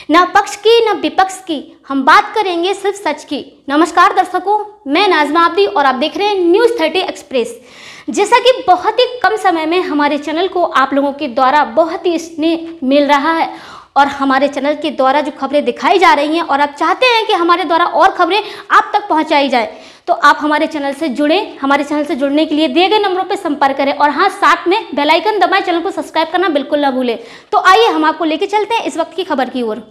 ना पक्ष की ना विपक्ष की, हम बात करेंगे सिर्फ सच की। नमस्कार दर्शकों, मैं नाज़मा आब्दी और आप देख रहे हैं न्यूज़ 30 एक्सप्रेस। जैसा कि बहुत ही कम समय में हमारे चैनल को आप लोगों के द्वारा बहुत ही स्नेह मिल रहा है और हमारे चैनल के द्वारा जो खबरें दिखाई जा रही हैं और आप चाहते हैं कि हमारे द्वारा और खबरें आप तक पहुंचाई जाए, तो आप हमारे चैनल से जुड़ें। हमारे चैनल से जुड़ने के लिए दिए गए नंबरों पर संपर्क करें और हाँ, साथ में बेल आइकन दबाएं, चैनल को सब्सक्राइब करना बिल्कुल ना भूलें। तो आइए हम आपको लेके चलते हैं इस वक्त की खबर की ओर।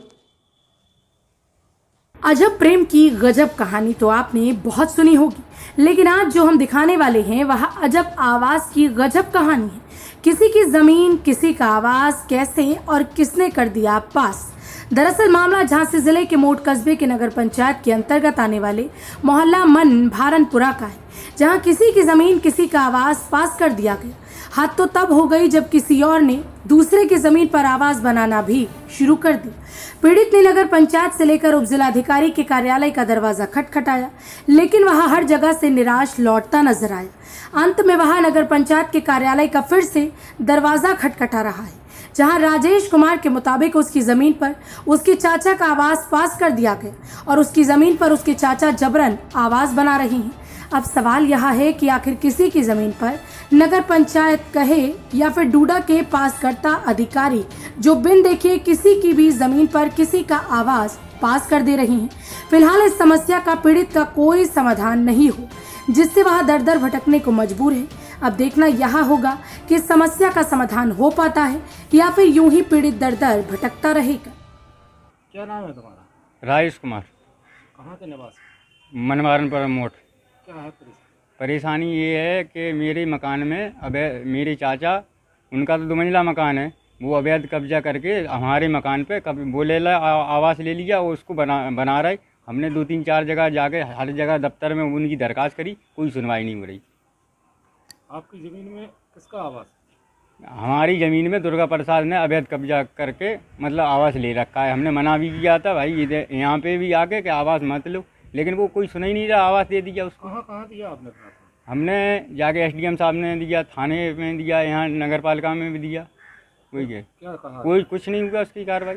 अजब प्रेम की गजब कहानी तो आपने बहुत सुनी होगी, लेकिन आज जो हम दिखाने वाले हैं वह अजब आवाज की गजब कहानी है। किसी की जमीन, किसी का आवाज, कैसे और किसने कर दिया पास। दरअसल मामला झांसी जिले के मोट कस्बे के नगर पंचायत के अंतर्गत आने वाले मोहल्ला मन भारनपुरा का है, जहां किसी की जमीन, किसी का आवाज पास कर दिया गया। हद तो तब हो गई जब किसी और ने दूसरे की जमीन पर आवाज बनाना भी शुरू कर दी। पीड़ित ने नगर पंचायत से लेकर उप जिलाधिकारी के कार्यालय का दरवाजा खटखटाया, लेकिन वह हर जगह से निराश लौटता नजर आया। अंत में वह नगर पंचायत के कार्यालय का फिर से दरवाजा खटखटा रहा है, जहां राजेश कुमार के मुताबिक उसकी जमीन पर उसके चाचा का आवाज पास कर दिया गया और उसकी जमीन पर उसके चाचा जबरन आवाज बना रहे हैं। अब सवाल यह है कि आखिर किसी की जमीन पर नगर पंचायत कहे या फिर डूडा के पासकर्ता अधिकारी जो बिन देखे किसी की भी जमीन पर किसी का आवाज पास कर दे रही हैं। फिलहाल इस समस्या का पीड़ित का कोई समाधान नहीं हो, जिससे वह दर दर भटकने को मजबूर है। अब देखना यह होगा कि इस समस्या का समाधान हो पाता है या फिर यूं ही पीड़ित दर दर भटकता रहेगा। क्या नाम है तुम्हारा? राजेश कुमार। कहाँ के निवासी? मनवारनपुरा मोट। क्या है परेशानी ये है कि मेरे मकान में मेरे चाचा, उनका तो 2 मंजिला मकान है, वो अवैध कब्जा करके हमारे मकान पे कभी बोले आवास ले लिया, वो उसको बना रहे। हमने 2-3-4 जगह जाके हर जगह दफ्तर में उनकी दरखास्त करी, कोई सुनवाई नहीं हो रही। आपकी ज़मीन में किसका आवास? हमारी ज़मीन में दुर्गा प्रसाद ने अवैध कब्जा करके मतलब आवास ले रखा है। हमने मना भी किया था भाई यहाँ पे भी आके कि आवास मत लो, लेकिन वो कोई सुन ही नहीं रहा। आवास दे दिया उसको। कहाँ दिया आपने? हमने जाके SDM साहब ने दिया, थाने में दिया, यहाँ नगर पालिका में भी दिया। कोई क्या कहा? कोई कुछ नहीं हुआ उसकी कार्रवाई।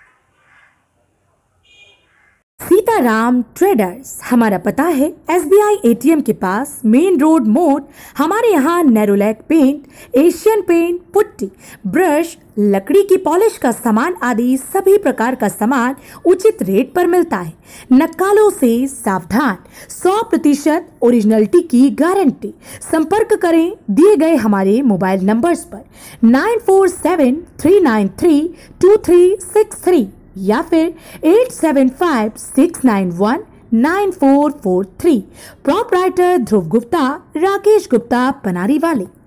सीताराम ट्रेडर्स, हमारा पता है SBI ATM के पास, मेन रोड मोड। हमारे यहाँ Nerolac paint, Asian paint, putty, brush, लकड़ी की पॉलिश का सामान आदि सभी प्रकार का सामान उचित रेट पर मिलता है। नक्कालों से सावधान, 100% ओरिजिनलिटी की गारंटी। संपर्क करें दिए गए हमारे मोबाइल नंबर्स पर 9473932363 या फिर 8756919443। प्रॉपराइटर ध्रुव गुप्ता, राकेश गुप्ता, पनारी वाले।